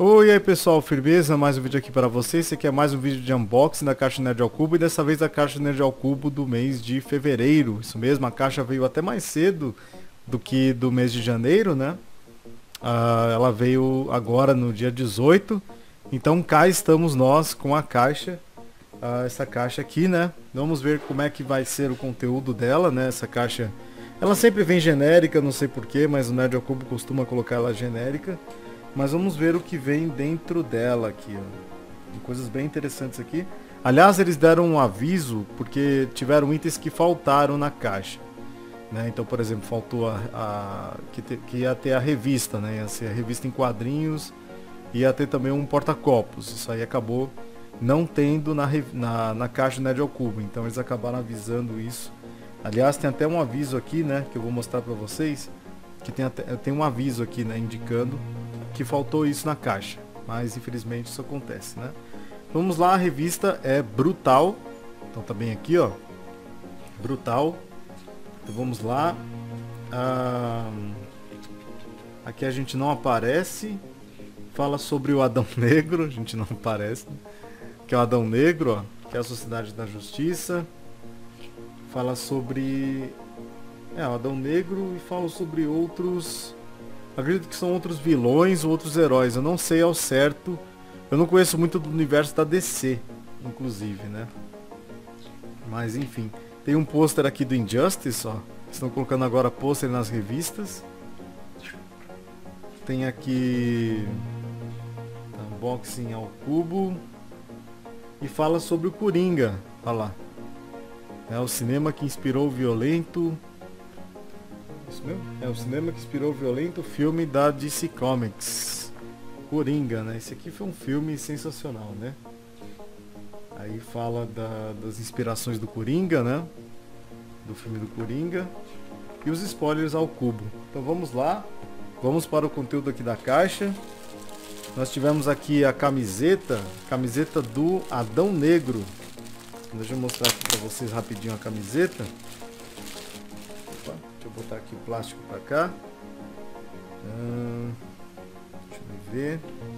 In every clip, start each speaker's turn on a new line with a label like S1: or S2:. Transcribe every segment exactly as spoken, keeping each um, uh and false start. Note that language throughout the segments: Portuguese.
S1: Oi, e aí pessoal, firmeza? Mais um vídeo aqui para vocês. Esse aqui é mais um vídeo de unboxing da caixa Nerd ao Cubo e dessa vez a caixa Nerd ao Cubo do mês de fevereiro. Isso mesmo, a caixa veio até mais cedo do que do mês de janeiro, né? Ah, ela veio agora no dia dezoito, então cá estamos nós com a caixa, ah, essa caixa aqui, né? Vamos ver como é que vai ser o conteúdo dela, né? Essa caixa, ela sempre vem genérica, não sei porquê, mas o Nerd ao Cubo costuma colocar ela genérica. Mas vamos ver o que vem dentro dela aqui, ó. Tem coisas bem interessantes aqui. Aliás, eles deram um aviso porque tiveram itens que faltaram na caixa, né? Então, por exemplo, faltou a, a que, te, que ia ter a revista, né? Ia ser a revista em quadrinhos, ia ter também um porta-copos. Isso aí acabou não tendo na, na, na caixa do Nerd ao Cubo. Então eles acabaram avisando isso. Aliás, tem até um aviso aqui, né? Que eu vou mostrar pra vocês. Que tem, até, tem um aviso aqui, né? Indicando que faltou isso na caixa, mas infelizmente isso acontece, né? Vamos lá, a revista é Brutal, então tá bem aqui, ó, Brutal. Então vamos lá. Ah, aqui a gente não aparece, fala sobre o Adão Negro, a gente não aparece, né? Que é o Adão Negro, ó, que é a Sociedade da Justiça. Fala sobre é, o Adão Negro e fala sobre outros. Acredito que são outros vilões ou outros heróis. Eu não sei ao certo. Eu não conheço muito do universo da D C, inclusive, né? Mas enfim. Tem um pôster aqui do Injustice, ó. Estão colocando agora pôster nas revistas. Tem aqui unboxing ao cubo. E fala sobre o Coringa. Olha lá. É o cinema que inspirou o violento... Isso mesmo? É o cinema que inspirou o violento filme da D C Comics, Coringa, né? Esse aqui foi um filme sensacional, né? Aí fala da, das inspirações do Coringa, né? Do filme do Coringa. E os spoilers ao cubo. Então vamos lá. Vamos para o conteúdo aqui da caixa. Nós tivemos aqui a camiseta. Camiseta do Adão Negro. Deixa eu mostrar aqui para vocês rapidinho a camiseta. Deixa eu botar aqui o plástico pra cá. Hum, deixa eu ver.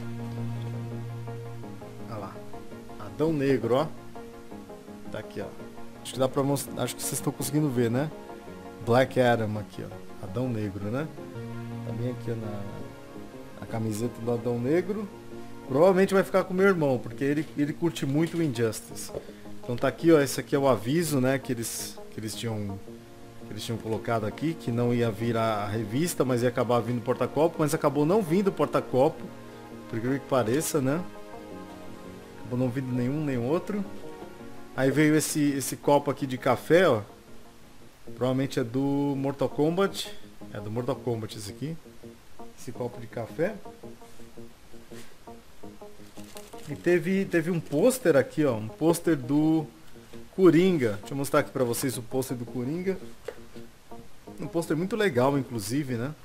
S1: Olha lá. Adão Negro, ó. Tá aqui, ó. Acho que dá pra mostrar. Acho que vocês estão conseguindo ver, né? Black Adam aqui, ó. Adão Negro, né? Tá bem aqui, ó, na, a camiseta do Adão Negro. Provavelmente vai ficar com o meu irmão, porque ele, ele curte muito o Injustice. Então tá aqui, ó. Esse aqui é o aviso, né? Que eles, que eles tinham... eles tinham colocado aqui, que não ia vir a revista, mas ia acabar vindo o porta-copo, mas acabou não vindo o porta-copo, por incrível que pareça, né? Acabou não vindo nenhum nem outro. Aí veio esse, esse copo aqui de café, ó. Provavelmente é do Mortal Kombat. É do Mortal Kombat esse aqui. Esse copo de café. E teve, teve um pôster aqui, ó. Um pôster do Coringa. Deixa eu mostrar aqui pra vocês o pôster do Coringa. Um pôster muito legal, inclusive, né?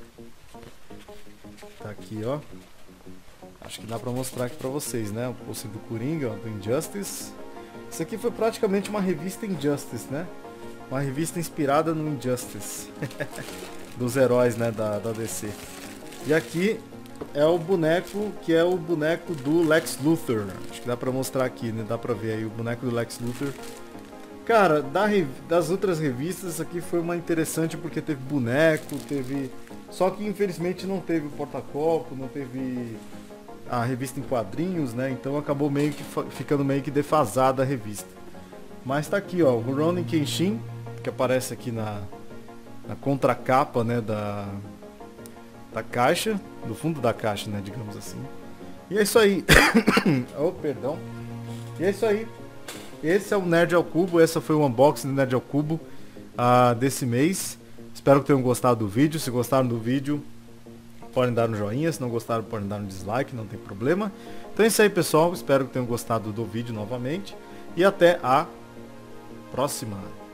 S1: Tá aqui, ó. Acho que dá pra mostrar aqui pra vocês, né? O pôster do Coringa, ó, do Injustice. Isso aqui foi praticamente uma revista Injustice, né? Uma revista inspirada no Injustice. Dos heróis, né? Da, da D C. E aqui é o boneco, que é o boneco do Lex Luthor. Acho que dá pra mostrar aqui, né? Dá pra ver aí o boneco do Lex Luthor. Cara, da, das outras revistas, essa aqui foi uma interessante porque teve boneco, teve... Só que infelizmente não teve o porta-copo, não teve a revista em quadrinhos, né? Então acabou meio que ficando meio que defasada a revista. Mas tá aqui, ó, o Rurouni Kenshin, que aparece aqui na, na contracapa, né, da, da caixa, do fundo da caixa, né, digamos assim. E é isso aí. Oh, perdão. E é isso aí. Esse é o Nerd ao Cubo, essa foi o unboxing do Nerd ao Cubo uh, desse mês. Espero que tenham gostado do vídeo. Se gostaram do vídeo, podem dar um joinha. Se não gostaram, podem dar um dislike, não tem problema. Então é isso aí, pessoal. Espero que tenham gostado do vídeo novamente. E até a próxima.